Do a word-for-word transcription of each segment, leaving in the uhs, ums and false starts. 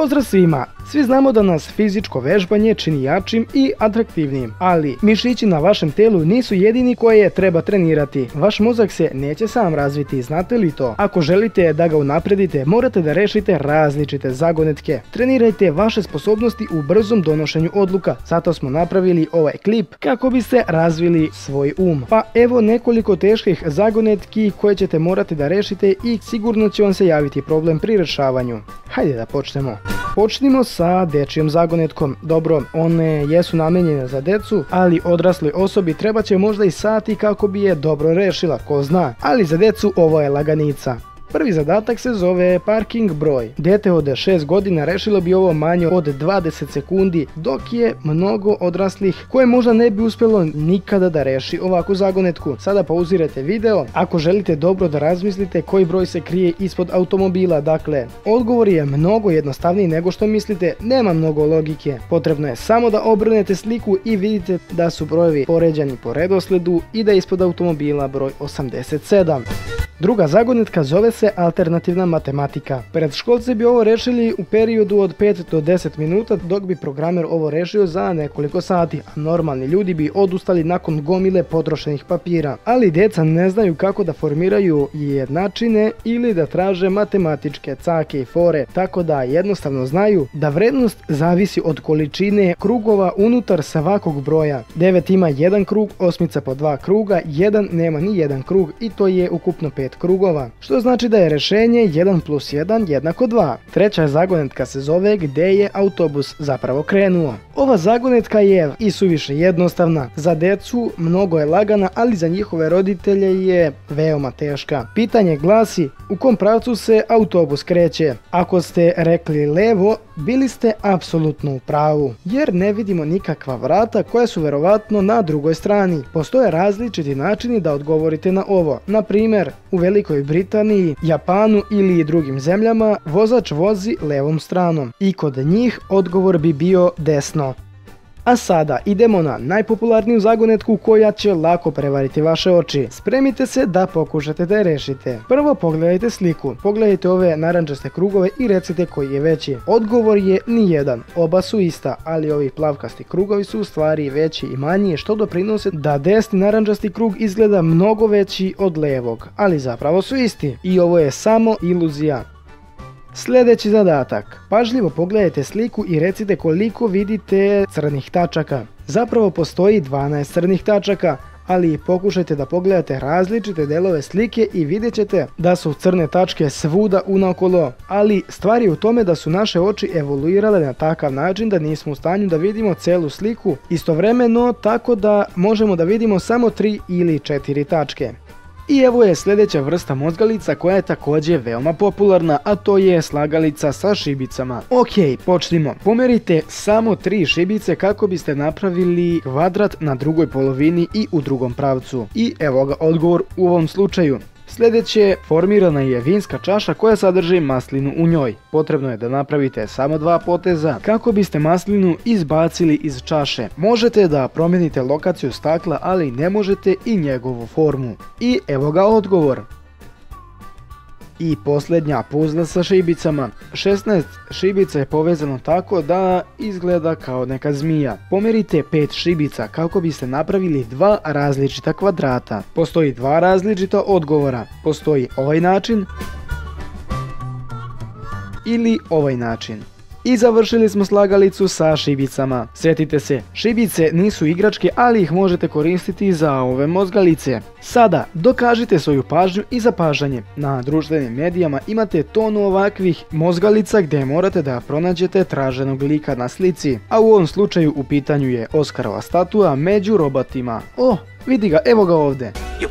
Pozdrav svima! Svi znamo da nas fizičko vežbanje čini jačim i atraktivnijim, ali mišići na vašem telu nisu jedini koje treba trenirati. Vaš mozak se neće sam razviti, znate li to? Ako želite da ga unapredite, morate da rešite različite zagonetke. Trenirajte vaše sposobnosti u brzom donošenju odluka, zato smo napravili ovaj klip kako biste razvili svoj um. Pa evo nekoliko teških zagonetki koje ćete morati da rešite i sigurno će vam se javiti problem pri rešavanju. Hajde da počnemo. Počnimo sa dečijom zagonetkom. Dobro, one jesu namenjene za decu, ali odrasloj osobi treba će možda i sati kako bi je dobro rešila, ko zna. Ali za decu ovo je laganica. Prvi zadatak se zove parking broj. Dete od šest godina rešilo bi ovo manje od dvadeset sekundi, dok je mnogo odraslih koje možda ne bi uspjelo nikada da reši ovakvu zagonetku. Sada pauzirajte video ako želite dobro da razmislite koji broj se krije ispod automobila. Dakle, odgovor je mnogo jednostavniji nego što mislite, nema mnogo logike. Potrebno je samo da obrnete sliku i vidite da su brojevi poređani po redosledu i da je ispod automobila broj osamdeset sedam. Druga zagonetka zove se alternativna matematika. Predškolci bi ovo rešili u periodu od pet do deset minuta, dok bi programer ovo rešio za nekoliko sati, a normalni ljudi bi odustali nakon gomile potrošenih papira. Ali deca ne znaju kako da formiraju jednačine ili da traže matematičke cake i fore, tako da jednostavno znaju da vrednost zavisi od količine krugova unutar svakog broja. devet ima jedan krug, osmica po dva kruga, jedan nema ni jedan krug i to je ukupno pet krugova, što znači da je rešenje jedan plus jedan jednako dva. Treća zagonetka se zove gde je autobus zapravo krenuo. Ova zagonetka je i suviše jednostavna. Za decu mnogo je lagana, ali za njihove roditelje je veoma teška. Pitanje glasi u kom pravcu se autobus kreće. Ako ste rekli levo, bili ste apsolutno u pravu, jer ne vidimo nikakva vrata koja su verovatno na drugoj strani. Postoje različiti načini da odgovorite na ovo. Na primjer, u Velikoj Britaniji, Japanu ili drugim zemljama vozač vozi levom stranom i kod njih odgovor bi bio desno. A sada idemo na najpopularniju zagonetku koja će lako prevariti vaše oči. Spremite se da pokušate da je rešite. Prvo pogledajte sliku, pogledajte ove narančaste krugove i recite koji je veći. Odgovor je nijedan, oba su ista, ali ovi plavkasti krugovi su u stvari veći i manji, što doprinose da desni narančasti krug izgleda mnogo veći od levog, ali zapravo su isti. I ovo je samo iluzija. Sljedeći zadatak. Pažljivo pogledajte sliku i recite koliko vidite crnih tačaka. Zapravo postoji dvanaest crnih tačaka, ali pokušajte da pogledate različite delove slike i vidjet ćete da su crne tačke svuda unaokolo. Ali stvar je u tome da su naše oči evoluirale na takav način da nismo u stanju da vidimo celu sliku istovremeno, tako da možemo da vidimo samo tri ili četiri tačke. I evo je sljedeća vrsta mozgalica koja je također veoma popularna, a to je slagalica sa šibicama. Ok, počnimo. Pomerite samo tri šibice kako biste napravili kvadrat na drugoj polovini i u drugom pravcu. I evo ga odgovor u ovom slučaju. Sljedeće, formirana je vinska čaša koja sadrži maslinu u njoj. Potrebno je da napravite samo dva poteza kako biste maslinu izbacili iz čaše. Možete da promijenite lokaciju stakla, ali ne možete i njegovu formu. I evo ga odgovor. I posljednja puzla sa šibicama. šesnaest šibica je povezano tako da izgleda kao neka zmija. Pomerite pet šibica kako biste napravili dva različita kvadrata. Postoji dva različita odgovora. Postoji ovaj način ili ovaj način. I završili smo slagalicu sa šibicama. Sjetite se, šibice nisu igračke, ali ih možete koristiti za ove mozgalice. Sada, dokažite svoju pažnju i zapažanje. Na društvenim medijama imate tonu ovakvih mozgalica gdje morate da pronađete traženog lika na slici. A u ovom slučaju u pitanju je Oskarova statua među robotima. O, vidi ga, evo ga ovdje.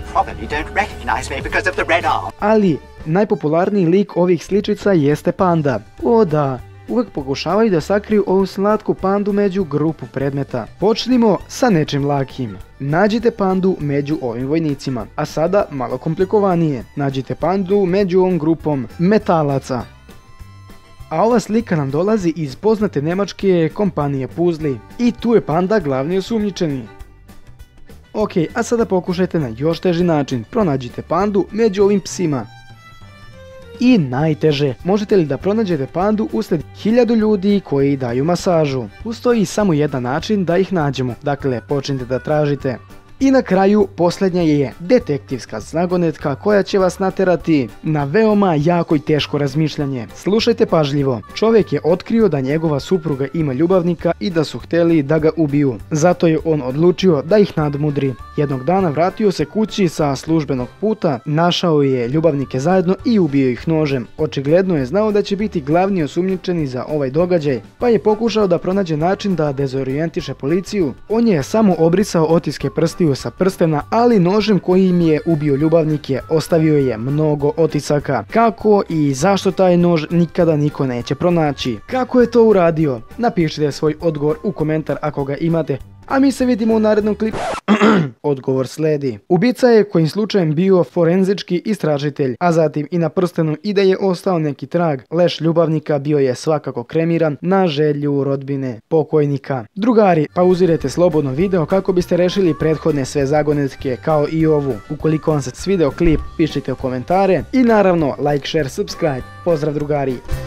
Ali, najpopularniji lik ovih sličica jeste panda. O da. Uvijek pokušavaju da sakriju ovu slatku pandu među grupu predmeta. Počnimo sa nečim lakim. Nađite pandu među ovim vojnicima. A sada malo komplikovanije. Nađite pandu među ovom grupom metalaca. A ova slika nam dolazi iz poznate nemačke kompanije Puzli. I tu je panda glavni osumnjičeni. Ok, a sada pokušajte na još teži način. Pronađite pandu među ovim psima. I najteže, možete li da pronađete pandu usred hiljadu ljudi koji daju masažu? Postoji samo jedan način da ih nađemo, dakle počnite da tražite. I na kraju posljednja je detektivska zagonetka koja će vas naterati na veoma jako i teško razmišljanje. Slušajte pažljivo. Čovjek je otkrio da njegova supruga ima ljubavnika i da su htjeli da ga ubiju. Zato je on odlučio da ih nadmudri. Jednog dana vratio se kući sa službenog puta, našao je ljubavnike zajedno i ubio ih nožem. Očigledno je znao da će biti glavni osumnjičeni za ovaj događaj, pa je pokušao da pronađe način da dezorijentiše policiju. On je samo obrisao otiske prstiju sa prstena, ali nožem kojim je ubio ljubavnike ostavio je mnogo otisaka. Kako i zašto taj nož nikada niko neće pronaći? Kako je to uradio? Napišite svoj odgovor u komentar ako ga imate. A mi se vidimo u narednom klipu. Odgovor sledi. Ubica je kojim slučajem bio forenzički istražitelj, a zatim i na prstenu i da je ostao neki trag. Leš ljubavnika bio je svakako kremiran na želju rodbine pokojnika. Drugari, pauzirajte slobodno video kako biste rešili prethodne sve zagonetke kao i ovu. Ukoliko vam se svideo klip, pišite u komentare i naravno like, share, subscribe. Pozdrav drugari!